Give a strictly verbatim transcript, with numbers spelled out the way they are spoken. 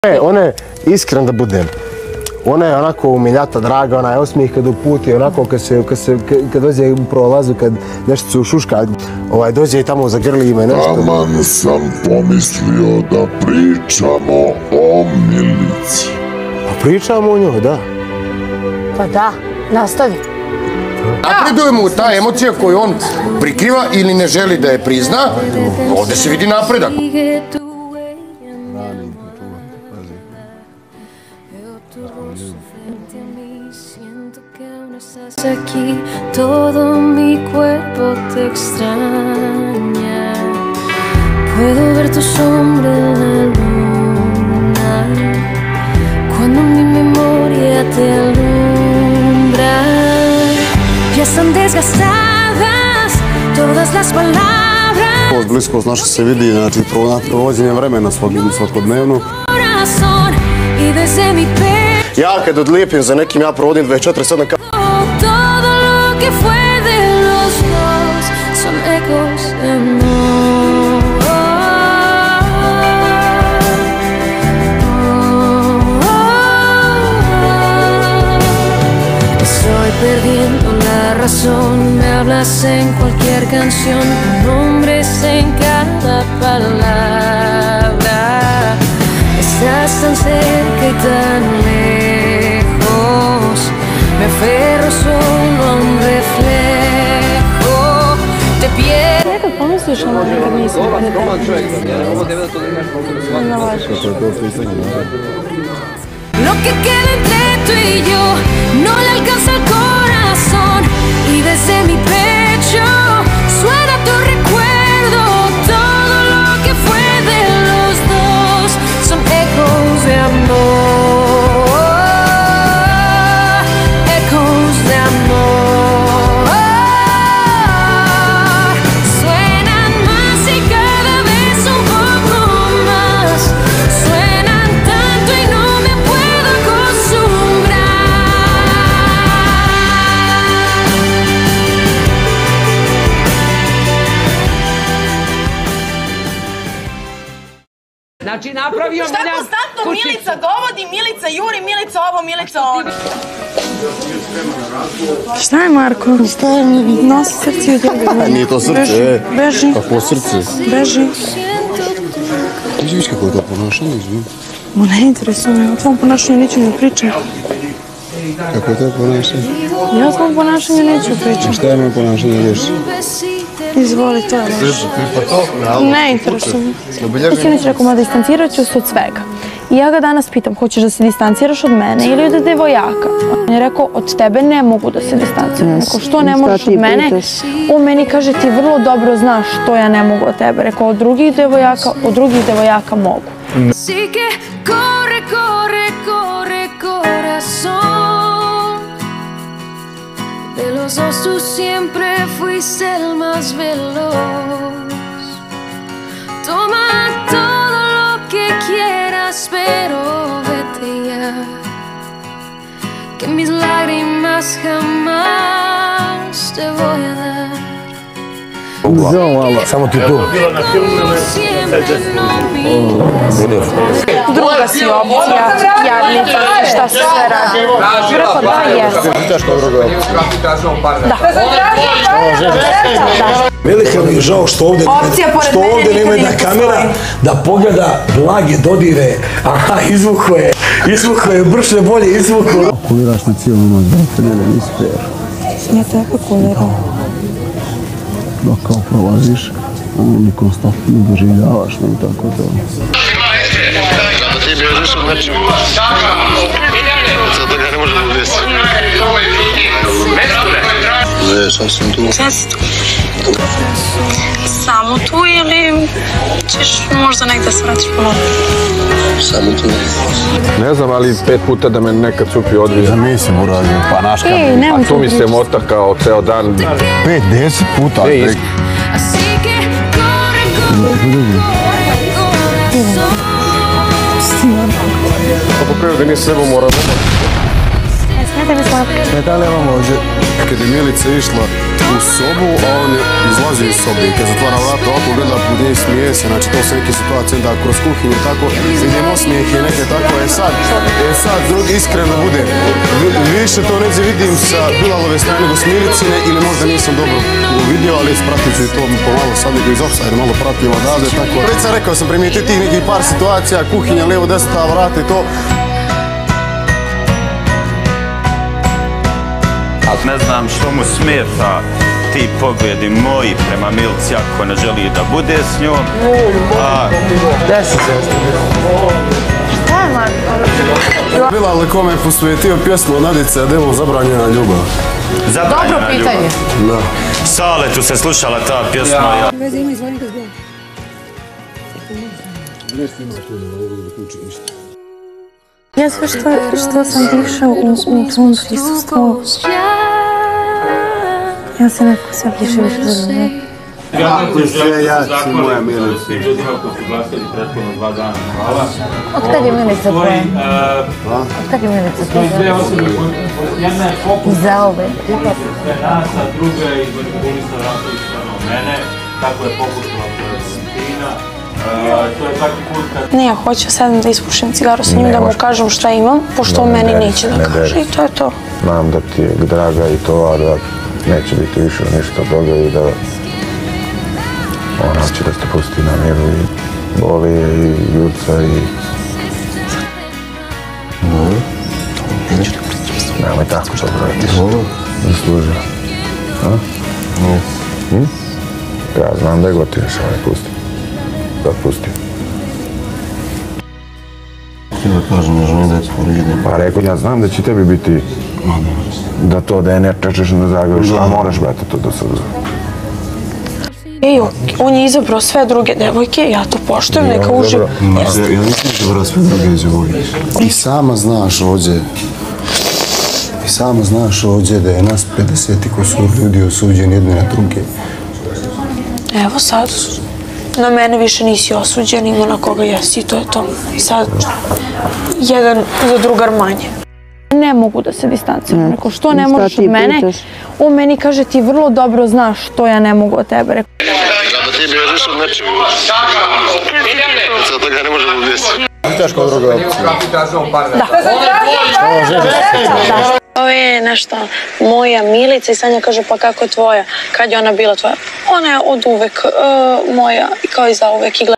Ona je, iskren da budem, ona je onako umiljata, draga, ona je osmijeh kad uputi, onako kad se, kad se, kad dođe u prolazu, kad nešto se ušuška, ovaj, dođe i tamo zagrli ime nešto. Taman sam pomislio da pričamo o Milici. Pa pričamo o njoj, da. Pa da, nastavi. Napreduje mu ta emocija koju on prikriva ili ne želi da je prizna, ovdje se vidi napredak. Aquí todo mi cuerpo te extraña. Puedo ver tu sombra en la luna cuando mi memoria te alumbra. Ya están desgastadas todas las palabras. Bliskost naša se vidi, znači provođenje vremena svakodnevno. Ja kad odlijepim za nekim, ja provodim dvadeset četiri sedam kao... Perdiendo la razón, me hablas en cualquier canción, nombres en cada palabra. Estás tan cerca y tan lejos, me aferro solo a un reflejo. Te pierdo. Nekad pomisliš ono kad nisam pa ne Lo que queda entre tú y yo no le alcanza el corazón y desde mi pecho suena tu recuerdo. Todo lo que fue de los dos son ecos de amor, ecos de amor. Suenan más y cada vez un poco más. Suenan tanto y no me puedo acostumbrar. Znači napravio... Šta konstantno Milica dovodi, Milica juri, Milica ovo, Milica ono. Šta je Marko? Šta je? Nosi srce od njega. Nije to srce, e. Beži. Kako srce? Beži. Ti vidiš kako je to ponašanje, izvim? Mo ne interesuje me, o tvom ponašanju neću ne pričam. Kako je to ponašanje? Ja o tvom ponašanju neću pričam. Šta je moje ponašanje još? Izvoli, to je loš. Ne interesuje me. Sinoć rekao, ma distancirat ću se od svega. I ja ga danas pitam, hoćeš da se distanciraš od mene ili od devojaka? On je rekao, od tebe ne mogu da se distanciram. Rekao, što ne možeš od mene? On meni kaže, ti vrlo dobro znaš što ja ne mogu od tebe. Rekao, od drugih devojaka, od drugih devojaka mogu. Así que corre, corre, corre, corazón. De los dos tú siempre fuiste el más veloz. Toma todo lo que quieras, pero vete ya. Que mis lágrimas jamás te voy a dar. Samo ti tu. Druga si opcija, jadnica, šta se sve radi. Rekao da, jesam. Teško druga opcija. Da. Velika mi je žao što ovdje, što ovdje nema jedna kamera da pogleda blage dodire. Aha, izvuko je, izvuko je, brže bolje izvuko. Kuliraš na cijelu noć, brate, ne da nisi fair. Ja tebe kuliram. Da kao prolaziš, ono mi konstantno doživljavaš me i tako to. Kada ti bježiš od nečim, zato ga ne može da desi. Ne, sam sam tu. Sad si tu. Samo tu ili ćeš možda negdje se vratiš ponovno? Samo tu. Ne znam, ali pet puta da me nekad cupi odvija. Za nisam uradio, pa naš kam. A tu mi se mota kao ceo dan. Pet, deset puta. Así que corre, corre, corre, corazón. Pa po prirodi nisi sebo morao. Smete mi smo... Smeta li vam ovdje, kad je Milica išla u sobu, a on izlazi iz sobe i kad zatvara vrata ovako gleda pod nje i smije se, znači to su neke situacije da kroz kuhinju tako vidim osmijeh i neke tako, e sad, e sad, drugi iskreno bude, više to neđe vidim sa Bilalove strane nego s Milicine ili možda nisam dobro vidio, ali spratit ću i to pomalo sad nego iz offside, malo pratim odavde, tako. Već sam rekao sam primijetio tih nekih par situacija, kuhinja, lijevo, desno, ta vrata i to. Ne znam što mu smeta ti pogledi moji prema Milici ako ne želi da bude s njom. Gdje si se? Šta je, Marko? Bilal kome je posvetio pjesmu Nadice, Demo zabranjena ljubav. Zabranjena Dobro pitanje. ljubav. Da. Saletu se slušala ta pjesma. Ja. Veze ima izvonika zbog. Ja sve što, što sam dišao u, u tvom prisustvu, ja se nekako sve više više volim. Sve ja si moja Milica. Od kad je Milica tvoja? Od kad je Milica tvoja? I za ove. Ne, ja hoću sedam da ispušim cigaru sa njim, da mu kažem šta imam, pošto on meni neće da kaže i to je to. Znam da ti je draga i to, ali da neće biti više ništa toga i da ona će da se pusti na miru i boli je i Jurca i... Neću da pričam. Nemoj tako što vratiš. Zaslužio. Ja znam da je gotivno što ne pusti. Da pusti. Htio da kažem, ja želim da je sporedimo. Pa rekao, ja znam da će tebi biti da to da je ne čečeš na Zagrebiš, a moraš, brate, to da se uzme. Ej, on je izabrao sve druge devojke, ja to poštujem, neka uživ. Ja nisam izabrao sve druge devojke. I sama znaš ovdje, i sama znaš ovdje da je nas pedeset ko su ljudi osuđeni jedne na druge. Evo sad, na mene više nisi osuđen, ima na koga jesi i to je to. Sad, jedan za drugar manje. Ne mogu da se distanciram. Rekao, što ne možeš od mene? On meni kaže, ti vrlo dobro znaš što ja ne mogu od tebe. Da ti bježiš od nečeg. Sad toga ne možemo obvijesti. Pitaš kao druga opcija. Da. To je nešto, moja Milica i Sanja kaže, pa kako je tvoja? Kad je ona bila tvoja? Ona je od uvek moja, kao i za uvek.